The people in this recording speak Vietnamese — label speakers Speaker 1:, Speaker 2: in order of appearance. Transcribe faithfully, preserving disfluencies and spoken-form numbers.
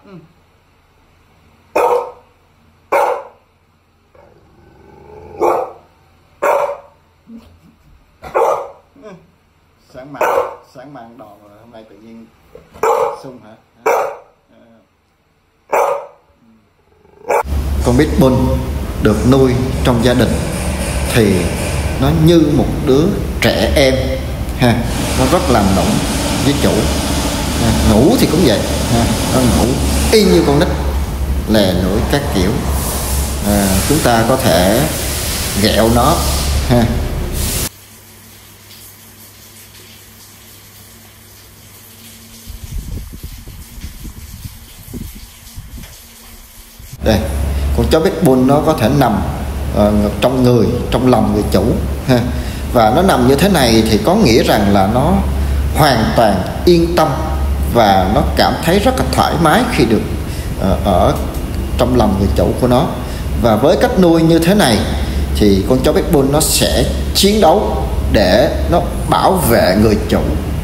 Speaker 1: Ừ. Ừ. Sáng màn sáng màn đòn rồi, hôm nay tự nhiên sung hả? Con pitbull được nuôi trong gia đình thì nó như một đứa trẻ em ha, nó rất làm nũng với chủ ha. Ngủ thì cũng vậy ha, nó ngủ y như con nít, lè lưỡi các kiểu. À, chúng ta có thể ghẹo nó ha. Đây, con chó pitbull nó có thể nằm uh, trong người, trong lòng người chủ ha. Và nó nằm như thế này thì có nghĩa rằng là nó hoàn toàn yên tâm và nó cảm thấy rất là thoải mái khi được uh, ở trong lòng người chủ của nó. Và với cách nuôi như thế này thì con chó pitbull nó sẽ chiến đấu để nó bảo vệ người chủ